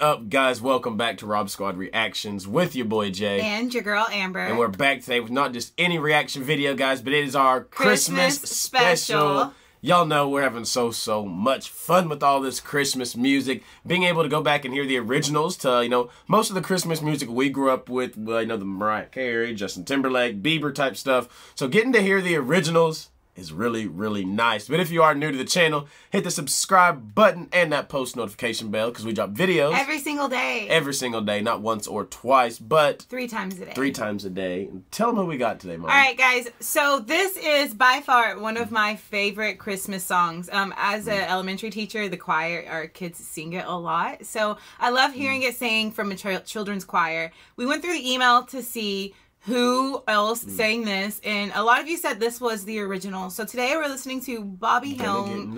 up, guys? Welcome back to Rob Squad Reactions with your boy Jay. And your girl Amber. And we're back today with not just any reaction video, guys, but it is our Christmas special. Y'all know we're having so much fun with all this Christmas music. Being able to go back and hear the originals to, most of the Christmas music we grew up with, the Mariah Carey, Justin Timberlake, Bieber type stuff. So getting to hear the originals is really nice. But if you are new to the channel, hit the subscribe button and that post notification bell because we drop videos every single day. Every single day, not once or twice, but 3 times a day. 3 times a day. Tell them who we got today, Mom. All right, guys. So this is by far one of my favorite Christmas songs. As an elementary teacher, the choir, our kids sing it a lot. So I love hearing it sang from a children's choir. We went through the email to see who else sang this, and a lot of you said this was the original. So today we're listening to Bobby Helms,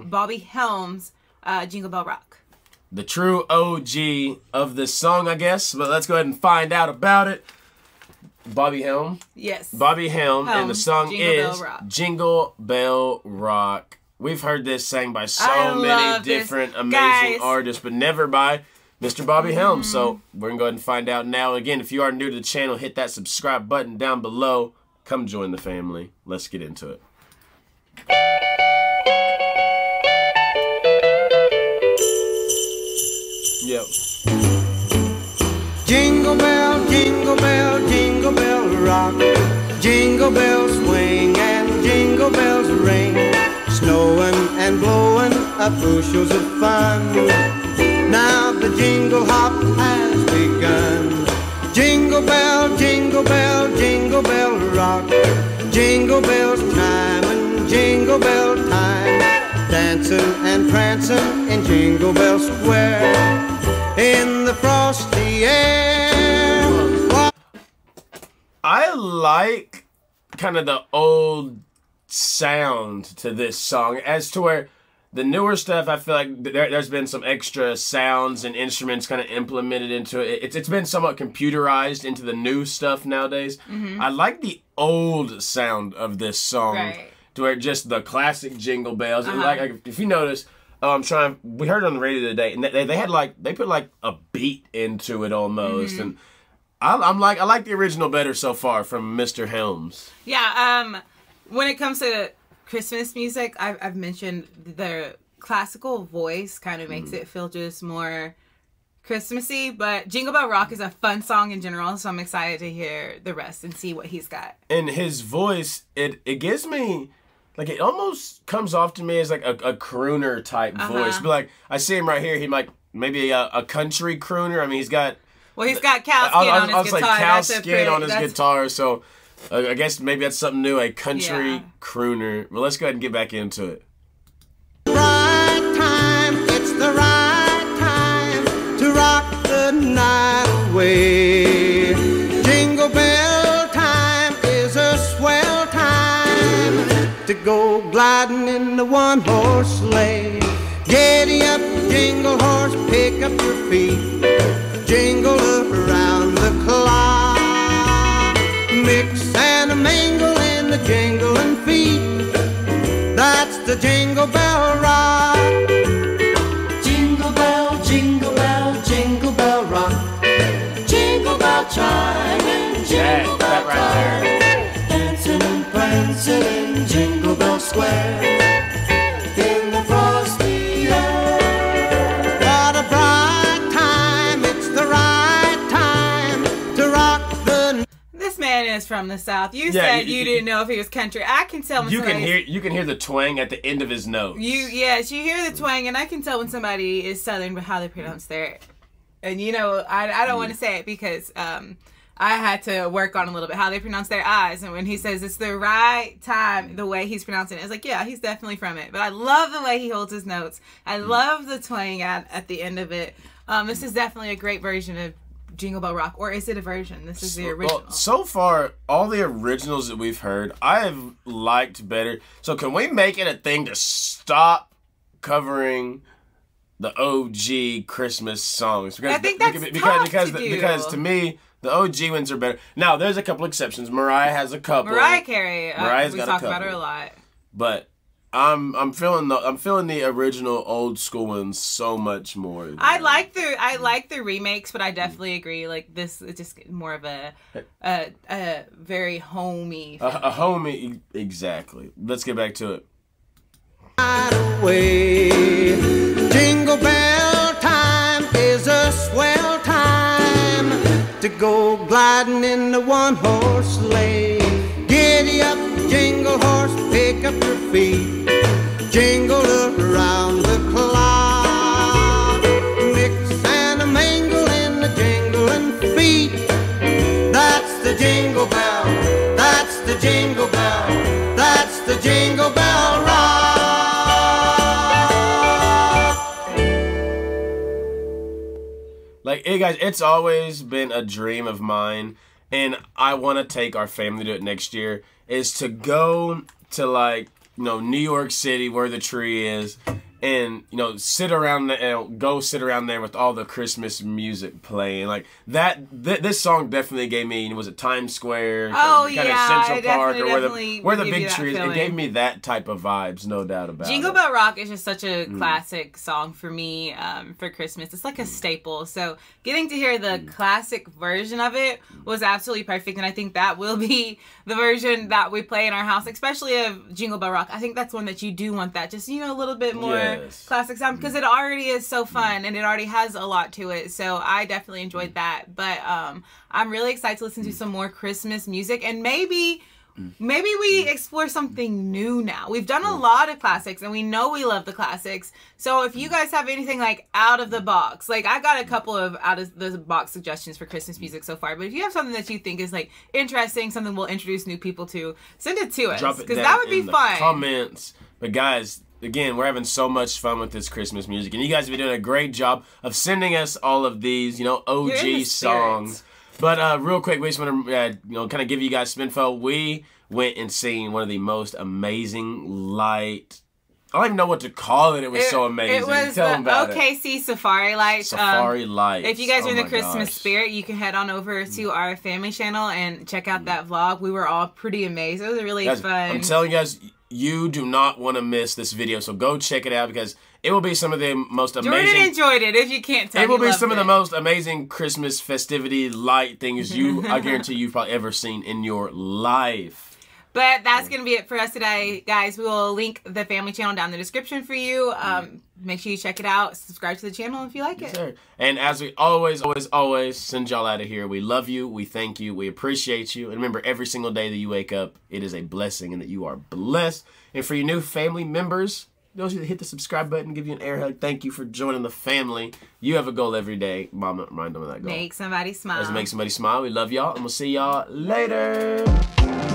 Jingle Bell Rock. The true OG of this song, I guess. But let's go ahead and find out about it. Bobby Helms? Yes. Bobby Helms, and the song Jingle is Bell Rock. Jingle Bell Rock. We've heard this sang by so many different amazing artists, but never by Mr. Bobby Helms. So we're going to go ahead and find out now. Again, if you are new to the channel, hit that subscribe button down below. Come join the family. Let's get into it. Yep. Jingle bell, jingle bell, jingle bell rock. Jingle bells swing and jingle bells ring. Snowing and blowing up bushels of fun. Now the jingle hop has begun. Jingle bell, jingle bell, jingle bell rock. Jingle bells chime and jingle bell time. Dancing and prancing in Jingle Bell Square. In the frosty air. I like kind of the old sound to this song, as to where the newer stuff, I feel like there's been some extra sounds and instruments kind of implemented into it. It's been somewhat computerized into the new stuff nowadays. I like the old sound of this song, to where just the classic jingle bells. Like if you notice, we heard it on the radio today, and they put like a beat into it almost, and I like the original better so far from Mr. Helms. Yeah. When it comes to Christmas music, I've mentioned the classical voice kind of makes it feel just more Christmassy, but Jingle Bell Rock is a fun song in general, so I'm excited to hear the rest and see what he's got. And his voice, it gives me, like, it almost comes off to me as like a crooner type voice. But like, I see him right here, he might maybe a country crooner. I mean, he's got... Well, he's got cow skin on his guitar. I was like, cow skin on his guitar, so... I guess maybe that's something new, a country crooner. Well, let's go ahead and get back into it. Right time, it's the right time to rock the night away. Jingle bell time is a swell time to go gliding in the one-horse sleigh. Giddy up, jingle horse, pick up your feet. Jingle around the clock. Mix and a mingle in the jingling feet. That's the Jingle Bell Rock. Jingle bell, jingle bell, jingle bell rock. Jingle bell chime and jingle bell time. Dancing and prancing in Jingle Bell Square. In the frosty air. What a bright time, it's the right time to rock the... This man is from the South. You said you didn't know if he was country. I can tell when you can hear the twang at the end of his nose. Yes, you hear the twang, and I can tell when somebody is Southern by how they pronounce their. And I don't want to say it because I had to work on a little bit how they pronounce their I's. And when he says it's the right time, the way he's pronouncing it, it's like, yeah, he's definitely from it. But I love the way he holds his notes. I love the twang at the end of it. This is definitely a great version of Jingle Bell Rock, or is it a version? This is the original. Well, so far, all the originals that we've heard, I have liked better. So can we make it a thing to stop covering the OG Christmas songs? Because, I think that's because to me, the OG ones are better. Now, there's a couple exceptions. Mariah has a couple. Mariah Carey. Mariah's we got talked a couple. about her a lot. But I'm feeling the original old school ones so much more. I like the remakes, but I definitely agree. Like this is just more of a very homey. A homey, exactly. Let's get back to it. Away. Jingle bell time is a swell time to go gliding in the one-horse sleigh. Giddy up, jingle horse, pick up your feet, jingle around the clock. Mix and a mingle in the jingling feet. That's the jingle bell, that's the jingle bell, that's the jingle bell rock. Like, hey guys, it's always been a dream of mine, and I want to take our family to it next year, is to go to, like, you know, New York City where the tree is, and, you know, sit around there, go sit around there with all the Christmas music playing. Like, this song definitely gave me, was it Times Square? Oh, kind yeah. of Central Park, or where the give big you that trees. feeling. It gave me that type of vibes, no doubt about Jingle it. Bell Rock is just such a classic song for me for Christmas. It's like a staple. So getting to hear the classic version of it was absolutely perfect. And I think that will be the version that we play in our house, especially of Jingle Bell Rock. I think that's one that you do want that. Just, you know, a little bit more classic sound, because it already is so fun and it already has a lot to it. So I definitely enjoyed that. But I'm really excited to listen to some more Christmas music, and maybe we explore something new now. We've done a lot of classics, and we know we love the classics. So if you guys have anything like out of the box, like I got a couple of out of the box suggestions for Christmas music so far, but if you have something that you think is like interesting, something we'll introduce new people to, send it to us, because that would be fun. Comments. But guys, again, we're having so much fun with this Christmas music, and you guys have been doing a great job of sending us all of these, you know, OG songs. But real quick, we just want to, you know, kind of give you guys some info. We went and seen one of the most amazing light. I don't even know what to call it. It was so amazing. It was Tell them about OKC Safari Lights. Safari Lights. If you guys are in the Christmas gosh. spirit, you can head on over to our family channel and check out that vlog. We were all pretty amazed. It was really fun. I'm telling you guys, you do not want to miss this video, so go check it out, because it will be some of the most amazing... Jordan enjoyed it, if you can't tell. It will be some of the most amazing Christmas festivity light things I guarantee you've probably ever seen in your life. But that's going to be it for us today, guys. We will link the family channel down in the description for you. Make sure you check it out. Subscribe to the channel if you like it. Sure. And as we always send y'all out of here, we love you, we thank you, we appreciate you. And remember, every single day that you wake up, it is a blessing and that you are blessed. And for your new family members, those who hit the subscribe button, give you an air hug. Thank you for joining the family. You have a goal every day. Mama, remind them of that goal. Make somebody smile. Let's make somebody smile. We love y'all, and we'll see y'all later.